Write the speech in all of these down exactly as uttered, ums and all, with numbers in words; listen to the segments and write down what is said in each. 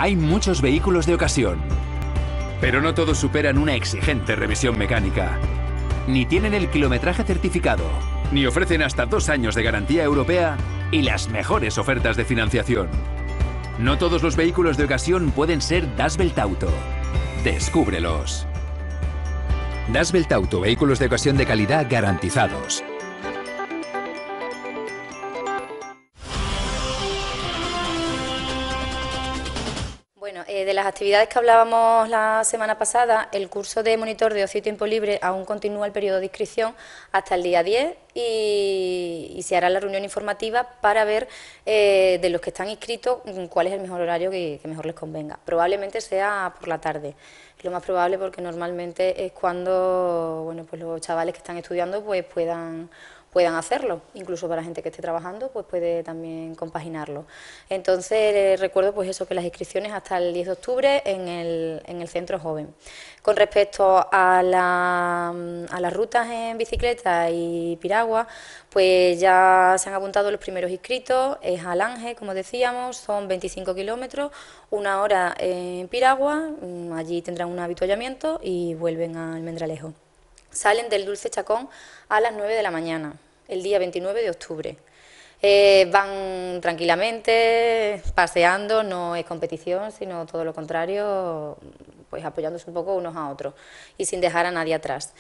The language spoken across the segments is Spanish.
Hay muchos vehículos de ocasión, pero no todos superan una exigente revisión mecánica. Ni tienen el kilometraje certificado, ni ofrecen hasta dos años de garantía europea y las mejores ofertas de financiación. No todos los vehículos de ocasión pueden ser Das Welt Auto. Descúbrelos. Das Welt Auto, vehículos de ocasión de calidad garantizados. Bueno, eh, de las actividades que hablábamos la semana pasada, el curso de monitor de ocio y tiempo libre aún continúa el periodo de inscripción hasta el día diez y, y se hará la reunión informativa para ver eh, de los que están inscritos cuál es el mejor horario que, que mejor les convenga. Probablemente sea por la tarde, es lo más probable porque normalmente es cuando bueno, pues los chavales que están estudiando pues puedan... puedan hacerlo, incluso para gente que esté trabajando, pues puede también compaginarlo. Entonces, eh, recuerdo pues eso, que las inscripciones hasta el diez de octubre en el, en el Centro Joven. Con respecto a, la, a las rutas en bicicleta y piragua, pues ya se han apuntado los primeros inscritos, es Alange, como decíamos, son veinticinco kilómetros, una hora en piragua, allí tendrán un avituallamiento y vuelven a Almendralejo. Salen del Dulce Chacón a las nueve de la mañana, el día veintinueve de octubre. Eh, van tranquilamente, paseando, no es competición, sino todo lo contrario, pues apoyándose un poco unos a otros y sin dejar a nadie atrás.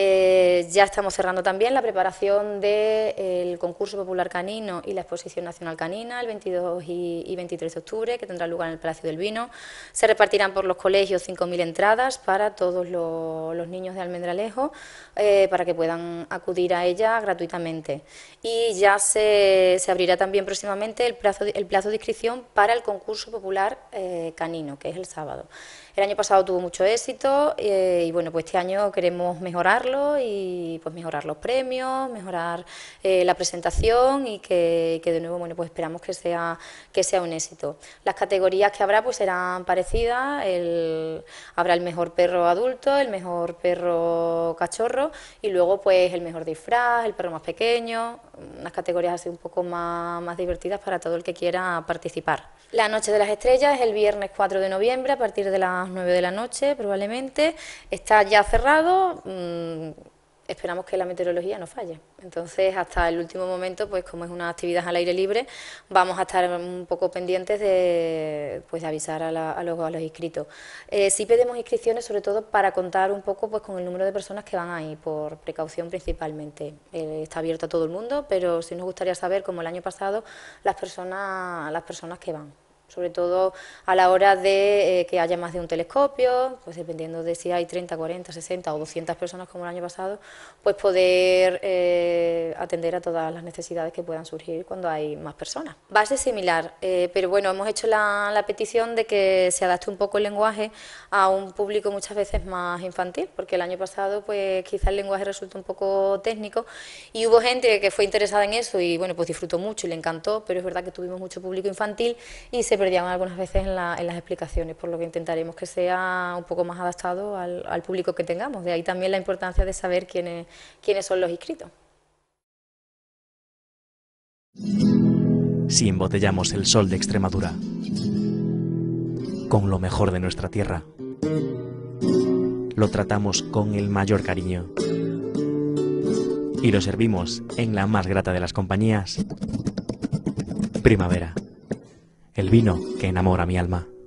Eh, ya estamos cerrando también la preparación del concurso popular canino y la exposición nacional canina el veintidós y veintitrés de octubre, que tendrá lugar en el Palacio del Vino. Se repartirán por los colegios cinco mil entradas para todos los, los niños de Almendralejo, eh, para que puedan acudir a ella gratuitamente. Y ya se, se abrirá también próximamente el plazo, el plazo de inscripción para el concurso popular eh, canino, que es el sábado. El año pasado tuvo mucho éxito eh, y bueno, pues este año queremos mejorarlo y pues mejorar los premios, mejorar eh, la presentación y que, que de nuevo bueno, pues esperamos que sea, que sea un éxito. Las categorías que habrá pues serán parecidas, el, habrá el mejor perro adulto, el mejor perro cachorro y luego pues el mejor disfraz, el perro más pequeño, unas categorías así un poco más, más divertidas para todo el que quiera participar. La Noche de las Estrellas es el viernes cuatro de noviembre a partir de las nueve de la noche probablemente, está ya cerrado, mmm, esperamos que la meteorología no falle, entonces hasta el último momento, pues como es una actividad al aire libre, vamos a estar un poco pendientes de, pues, de avisar a, la, a, los, a los inscritos. Eh, sí pedimos inscripciones sobre todo para contar un poco pues, con el número de personas que van ahí, por precaución principalmente. Eh, está abierto a todo el mundo, pero sí nos gustaría saber, como el año pasado, las personas, las personas que van. Sobre todo a la hora de eh, que haya más de un telescopio, pues dependiendo de si hay treinta, cuarenta, sesenta o doscientas personas como el año pasado, pues poder eh, atender a todas las necesidades que puedan surgir cuando hay más personas. Va a ser similar, eh, pero bueno, hemos hecho la, la petición de que se adapte un poco el lenguaje a un público muchas veces más infantil, porque el año pasado pues quizá el lenguaje resultó un poco técnico y hubo gente que fue interesada en eso y bueno, pues disfrutó mucho y le encantó, pero es verdad que tuvimos mucho público infantil y se perdían algunas veces en, la, en las explicaciones, por lo que intentaremos que sea un poco más adaptado al, al público que tengamos. De ahí también la importancia de saber quiénes, quiénes son los inscritos. Si embotellamos el sol de Extremadura con lo mejor de nuestra tierra, lo tratamos con el mayor cariño y lo servimos en la más grata de las compañías, Primavera. El vino que enamora mi alma.